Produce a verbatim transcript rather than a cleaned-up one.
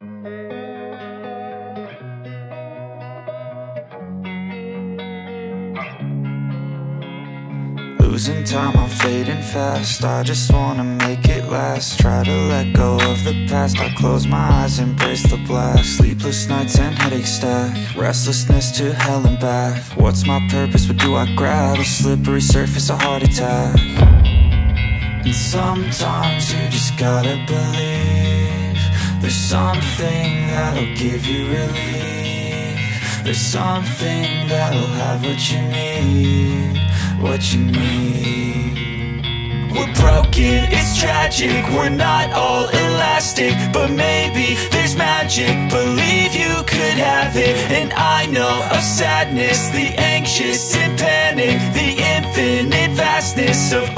Losing time, I'm fading fast. I just wanna make it last. Try to let go of the past. I close my eyes, embrace the blast. Sleepless nights and headaches stack. Restlessness to hell and back. What's my purpose? What do I grab? A slippery surface, a heart attack. And sometimes you just gotta believe there's something that'll give you relief. There's something that'll have what you need, what you need. We're broken, it's tragic, we're not all elastic, but maybe there's magic. Believe you could have it. And I know of sadness, the anxious and panic, the infinite vastness of